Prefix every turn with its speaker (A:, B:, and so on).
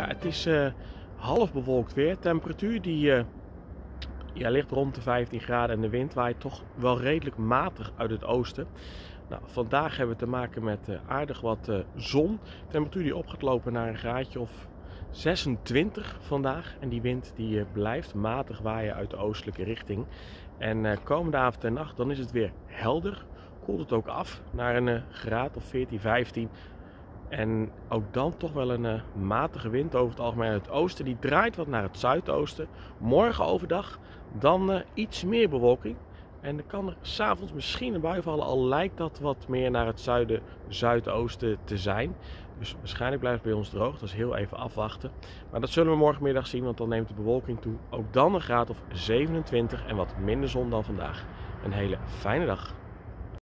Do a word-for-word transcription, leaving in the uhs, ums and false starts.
A: Ja, het is uh, half bewolkt weer. Temperatuur die uh, ja, ligt rond de vijftien graden en de wind waait toch wel redelijk matig uit het oosten. Nou, vandaag hebben we te maken met uh, aardig wat uh, zon. Temperatuur die op gaat lopen naar een graadje of zesentwintig vandaag. En die wind die uh, blijft matig waaien uit de oostelijke richting. En uh, komende avond en nacht dan is het weer helder. Koelt het ook af naar een uh, graad of veertien, vijftien. En ook dan toch wel een uh, matige wind over het algemeen uit het oosten. Die draait wat naar het zuidoosten. Morgen overdag dan uh, iets meer bewolking. En dan kan er s'avonds misschien een bui vallen, al lijkt dat wat meer naar het zuiden, zuidoosten te zijn. Dus waarschijnlijk blijft het bij ons droog, dat is heel even afwachten. Maar dat zullen we morgenmiddag zien, want dan neemt de bewolking toe. Ook dan een graad of zevenentwintig en wat minder zon dan vandaag. Een hele fijne dag.